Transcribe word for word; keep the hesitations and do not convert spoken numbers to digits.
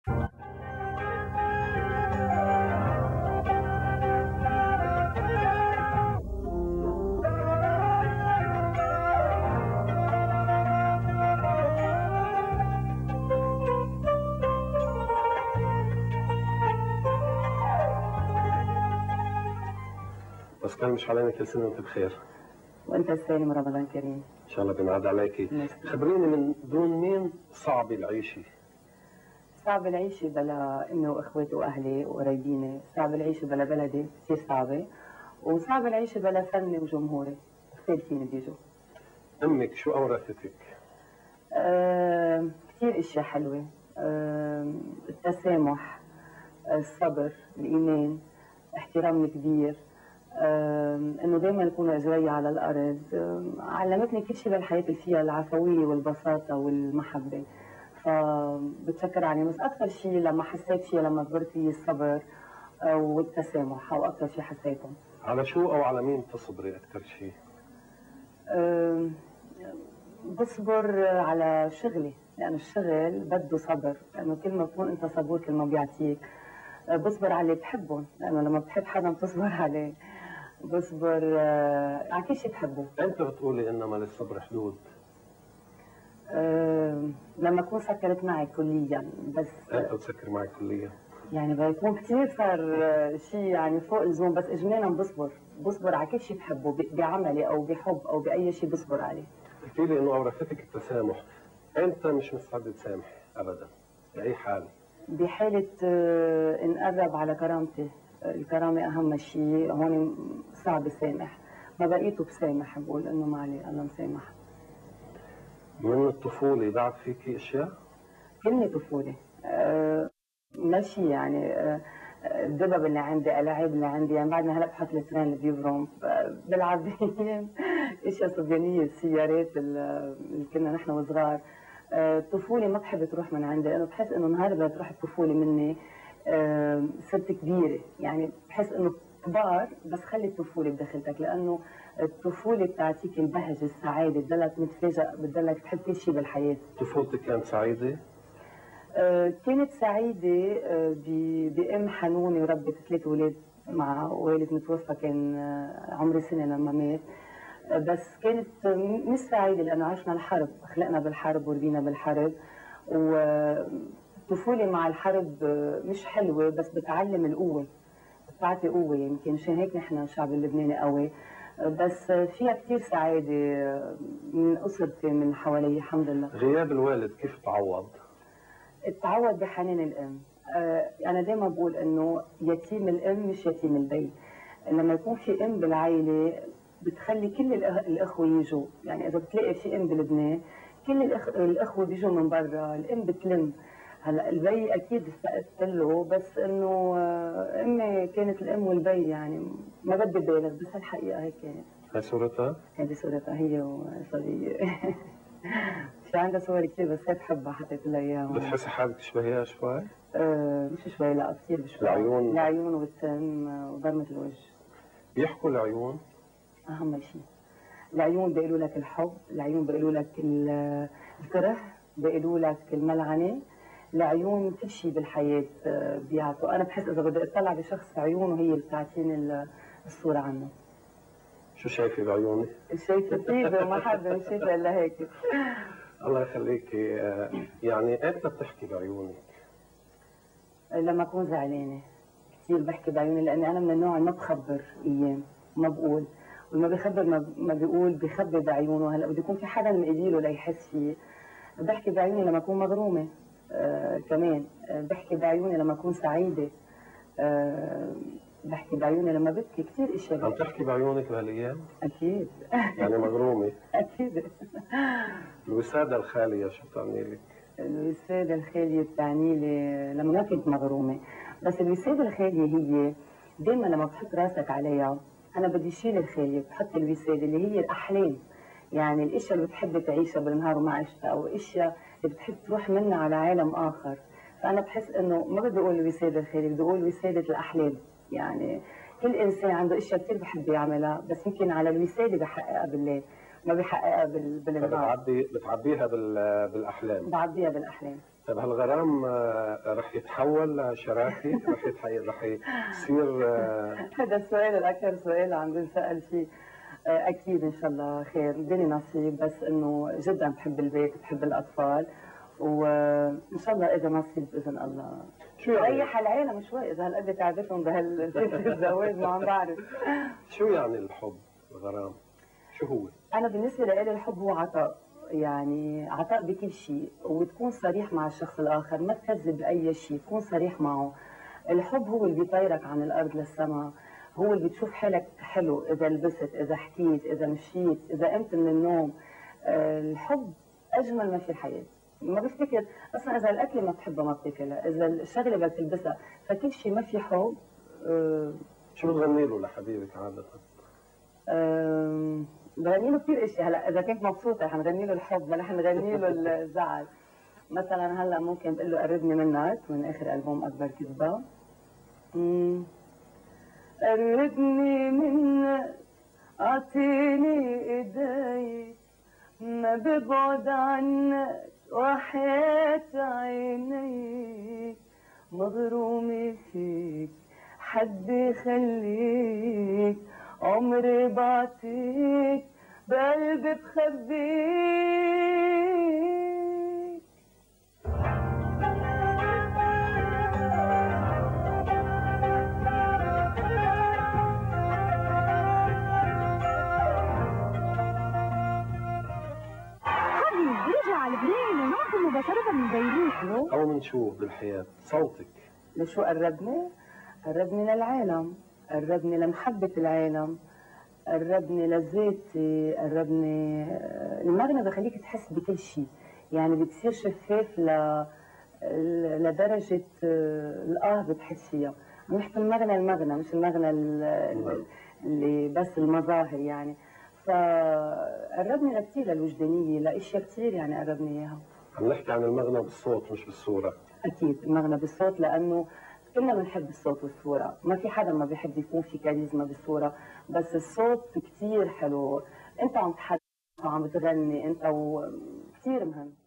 بس كان مش علينا كل سنه وانت بخير. وانت السالم رمضان كريم. ان شاء الله بينعاد عليكي. خبريني من دون مين صعب العيشه؟ صعب العيشه بلا امي واخواتي واهلي وقرايبيني، صعب العيشه بلا بلدي كثير صعبه، وصعب العيشه بلا فني وجمهوري، مختلفين بيجوا. امك شو اورثتك؟ أه كثير اشياء حلوه، أه التسامح، الصبر، الايمان، احترام الكبير، انه دائما نكون رجلي على الارض، علمتني كل شيء بالحياه اللي فيها العفويه والبساطه والمحبه، فبتشكر عليه. بس اكثر شيء لما حسيت فيه لما كبرت هي الصبر والتسامح، او اكثر شيء حسيتهم. على شو او على مين تصبري اكثر شيء؟ بصبر على شغلي، لانه الشغل بده صبر، لانه كل ما تكون انت صبور كل ما بيعطيك. بصبر على اللي بحبهم، لانه لما بتحب حدا بتصبر عليه. بصبر على كل شيء بحبه. انت بتقولي انما للصبر حدود. أه لما اكون سكرت معي كليا، بس انت بتسكر معي كليا؟ يعني بيكون كثير صار شيء يعني فوق اللزوم، بس اجمالا بصبر، بصبر على كل شيء بحبه، بعملي او بحب او باي شيء بصبر عليه. قلتي لي انه اورثتك التسامح، انت مش مستعد تسامح ابدا باي حال؟ بحالة انقرب على كرامتي، الكرامة أهم شيء، هون صعب سامح، ما بقيته بسامح، بقول إنه ما عليه الله مسامح. من الطفولة بعد فيكي أشياء؟ كلمة طفولة، أه ماشي يعني، أه الدبب اللي عندي، الألعاب اللي عندي، يعني بعدنا هلا بحط الترين اللي بيبرم، بلعب اشياء صبيانية، السيارات اللي كنا نحن وصغار. الطفولة ما بحب تروح من عندي، لأنه بحس إنه نهار بدها تروح الطفولة مني أه صرت كبيرة، يعني بحس إنه كبار، بس خلي الطفولة بداخلتك، لأنه الطفولة بتعطيك البهجة، السعادة، بتضلك متفاجئ، بتضلك تحب كل شيء بالحياة. طفولتك كانت سعيدة؟ أه كانت سعيدة أه بأم حنونة وربت ثلاث أولاد مع والد متوفى، كان عمري سنة لما مات، بس كانت مش سعيدة لأنه عشنا الحرب، خلقنا بالحرب وربينا بالحرب، والطفولة مع الحرب مش حلوة، بس بتعلم القوة، بتعطي قوة، يمكن مشان هيك نحن الشعب اللبناني قوي، بس فيها كثير سعادة من أسرتي من حوالي الحمد لله. غياب الوالد كيف تعوض؟ تعوض بحنان الأم. أنا دايما بقول إنه يتيم الأم مش يتيم البي، لما يكون في أم بالعائلة بتخلي كل الأخوة يجوا، يعني إذا بتلاقي في أم بلبنان كل الأخ... الأخوة بيجوا من برا، الأم بتلم. هلا البي أكيد استقدت له، بس إنه أمي كانت الأم والبي، يعني ما بدي بالغ، بس الحقيقة هيك كانت. هاي صورتها؟ هذه صورتها هي وصبية. في عندها صور كثير، بس هي بحبها، حطيت لها اياها. بتحسي حالك تشبهيها شوي؟ آه مش شوي، لا كثير بشوي. العيون؟ العيون والتم وضرمة الوجه. بيحكوا العيون؟ أهم شيء. العيون بيقولوا لك الحب، العيون بيقولوا لك الكره، بيقولوا لك الملعنة، العيون كل شيء بالحياة بيعطوا. أنا بحس إذا بدي أطلع بشخص عيونه هي اللي بتعطيني الصورة عنه. شو شايفة بعيوني؟ شايفة طيبة ومحبة، مش شايفة إلا هيك. الله يخليكي. يعني إمتى بتحكي بعيونك؟ لما أكون زعلانة كثير بحكي بعيوني، لأني أنا من النوع اللي ما بخبر أيام، ما بقول، والما بيخبر ما بيقول، بيخبي بعيونه. هلا بده يكون في حدا مقابله ليحس فيه. بحكي بعيوني لما أكون مغرومة، آه كمان آه بحكي بعيوني لما أكون سعيدة، آه بحكي بعيوني لما ببكي، كثير اشياء. عم تحكي بعيونك بهالايام؟ اكيد. يعني مغرومه؟ اكيد. الوساده الخاليه شو بتعني لك؟ الوساده الخاليه بتعني لي لما ما كنت مغرومه، بس الوساده الخاليه هي دائما لما بتحط راسك عليها، انا بدي شيل الخاليه، بحط الوساده اللي هي الاحلام، يعني الاشياء اللي بتحب تعيشها بالنهار وما عشتها، او الاشياء اللي بتحب تروح منها على عالم اخر. فانا بحس انه ما بدي اقول الوساده الخاليه، بدي اقول وساده الاحلام. يعني كل انسان عنده اشياء كثير بحب يعملها، بس يمكن على الوساده بحققها بالليل، ما بحققها بالنهار. بتعبي بتعبيها بالاحلام؟ بعبيها بالاحلام. طيب هالغرام آه، رح يتحول لشراكه؟ رح يتحول رح يصير آه، هذا السؤال الأكثر سؤال عم بنسأل فيه. آه، أكيد إن شاء الله خير، الدنيا نصيب، بس إنه جدا بحب البيت، بحب الأطفال، وإن شاء الله إذا نصيب بإذن الله. شو يعني؟ ريح العالم شوي إذا هالقد تعبتهم بهالزواج ما عم بعرف. شو يعني الحب الغرام؟ شو هو؟ أنا بالنسبة لي الحب هو عطاء، يعني عطاء بكل شيء، وتكون صريح مع الشخص الآخر، ما تكذب بأي شيء، تكون صريح معه. الحب هو اللي بيطيرك عن الأرض للسماء، هو اللي بتشوف حالك حلو إذا لبست، إذا حكيت، إذا مشيت، إذا قمت من النوم. آه، الحب أجمل ما في الحياة. ما بفتكر أصلا إذا الأكلة ما بتحبها ما بتاكلها، إذا الشغلة بدك تلبسها، فكل شيء ما في حب. أه شو بتغني له لحبيبك عادة؟ أه بغني له كثير اشياء. هلا اذا كنت مبسوطه حنغني له الحب، ما رح نغني له الزعل. مثلا هلا ممكن تقول له قربني منك من اخر البوم اكبر كذبه. قربني منك اعطيني ايديك، ما ببعد عنك وحياة عينيك، مغرومة فيك حد خليك، عمري بعطيك بقلبي بخبيك. حبيبي رجع البرين ونعطي مباشرة من بيروت. أو من شو بالحياة؟ صوتك. لشو قربني؟ قربني للعالم، قربني لمحبة العالم، قربني لذاتي، قربني. المغنى بخليك تحس بكل شيء، يعني بتصير شفاف ل... لدرجة الآه بتحس فيها. عم نحكي المغنى المغنى، مش المغنى اللي بس المظاهر يعني. فقربني لكثير للوجدانية، لأشياء كثير يعني قربني إياها. عم نحكي عن المغنى بالصوت مش بالصورة. أكيد المغنى بالصوت، لأنه كلنا بنحب الصوت والصورة، ما في حدا ما بيحب يكون في كاريزما بالصورة، بس الصوت كثير حلو. أنت عم تحدث وعم بتغني أنت، وكثير مهم.